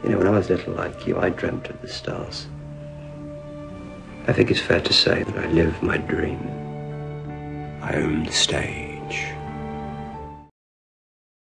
You know, when I was little like you, I dreamt of the stars. I think it's fair to say that I live my dream. I own the stage.